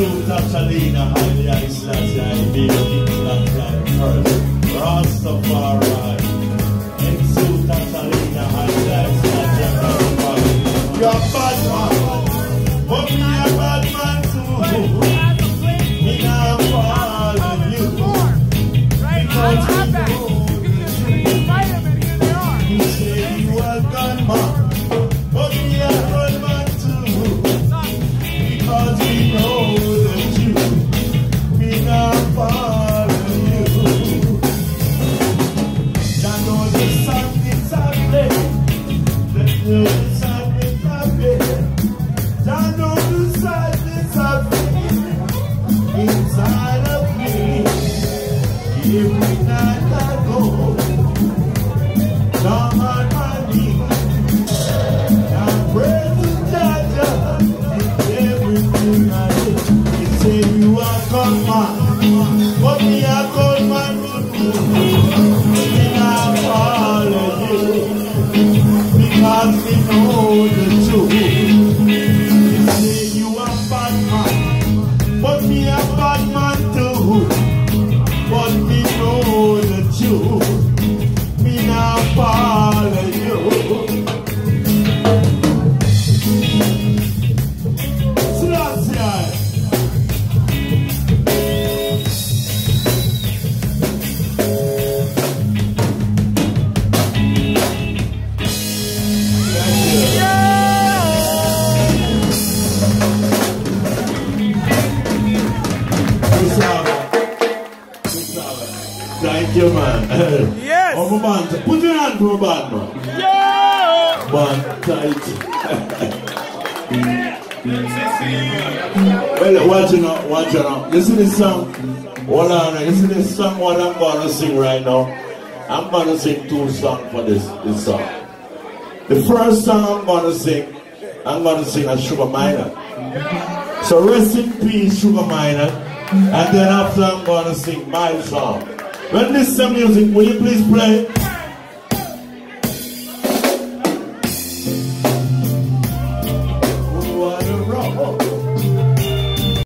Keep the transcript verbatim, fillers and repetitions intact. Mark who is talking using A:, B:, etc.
A: suit of Shalina, highly ice, that's the idea of England like first. Rastafari. In suit of Shalina, highly ice, that's the Rastafari. You're a bad man. But me a bad man too. Me not follow you. Because we know you say you are gunman. But me a good man too. Because we know the truth, we not follow you. I know the sun is a play. Let know the sun is a play. I know the sun is a play. Inside of me, every night I go down on my knees. I pray to Jah. Everything I do, you say you are good man, but me a good man too. Me not follow you, because we know the truth. You say you are bad man, but me a bad man too. But we know the truth, me not follow you. Thank you, man.
B: Yes.
A: Oh, my man, put your hand to my Badman.
B: Yeah.
A: Man, tight. Well, watch it now, watch it now. Listen to this song. Hold on, listen to this song. What I'm going to sing right now. I'm going to sing two songs for this, this song. The first song I'm going to sing, I'm going to sing a Sugar Minor. So rest in peace, Sugar Minor. And then after I'm going to sing my song. When this is music, will you please play?